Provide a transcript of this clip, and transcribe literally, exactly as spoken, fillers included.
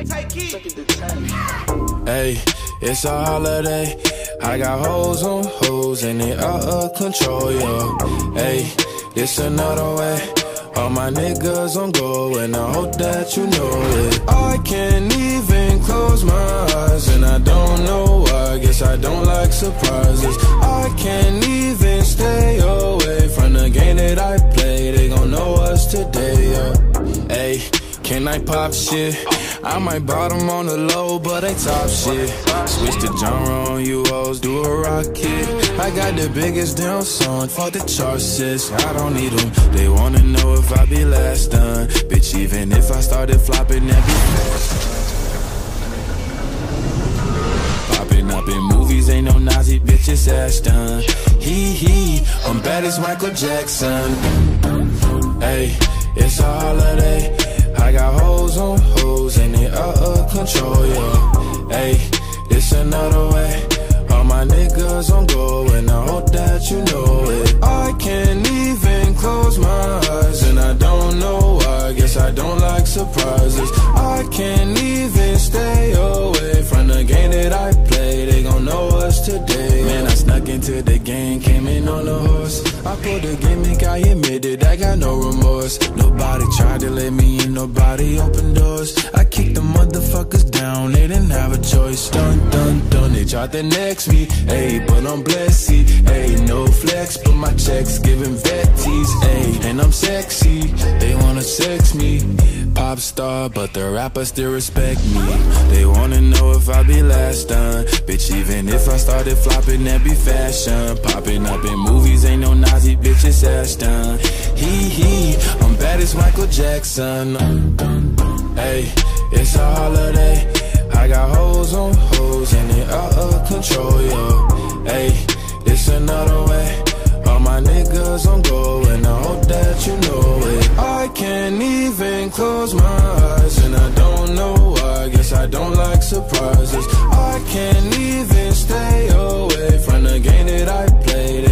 Hey, it's a holiday. I got hoes on hoes and they out of control, yo. Hey, it's another way. All my niggas on go and I hope that you know it. I can't even close my eyes and I don't know why. Guess I don't like surprises. I can't even stay away from the game that I play. They gon' know us today, yo. Hey, can I pop shit? I might bottom on the low, but they top shit. Switch the genre on you hoes, do a rocket. I got the biggest damn song, fuck the charts, sis. I don't need them, they wanna know if I be last done. Bitch, even if I started flopping, that be fast. Popping up in movies, ain't no Nazi, bitch, it's Ashton. Hee hee, I'm bad as Michael Jackson. Hey, it's a holiday. I got hoes on hoes and they out of control, yeah. Hey, it's another way. All my niggas on go and I hope that you know it. I can't even close my eyes and I don't know why. Guess I don't like surprises. I can't even stay away from the game that I play. They gon' know us today. Man, I snuck into the game, came in on a horse. I pulled the gimmick, I admitted I got no remorse. Nobody tried to let me in, nobody opened doors. I kicked the motherfuckers down, they didn't have a choice. Dun dun dun, they tried to next me. Ayy, but I'm blessed, ayy, no flex, but my checks giving vetties, ayy. And I'm sexy, they wanna sex me. Pop star, but the rappers still respect me. They wanna know if I be last done. Bitch, even if I started flopping, that be fashion. Popping up in movies, ain't no Nazi, bitch, it's Ashton. Hee hee, I'm bad as Michael Jackson. Hey, it's a holiday. I got hoes on hoes and they out of control, yo. Hey, it's another way. All my niggas on go and I hope that you know it. I can't even close my eyes and I don't know why. Guess I don't like surprises. I can't even stay away from the game that I played.